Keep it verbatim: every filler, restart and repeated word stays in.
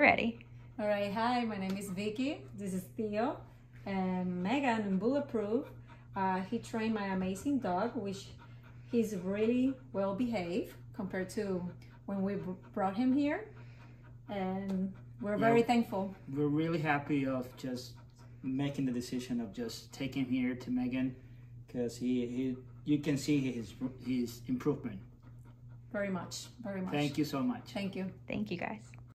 ready. All right, hi, my name is Vicky. This is Theo. And Megan in Bulletproof, uh, he trained my amazing dog, which he's really well behaved compared to when we brought him here. And we're yeah, very thankful. We're really happy of just making the decision of just taking him here to Megan, because he, he you can see his his improvement. Very much, very much. Thank you so much. Thank you. Thank you, guys.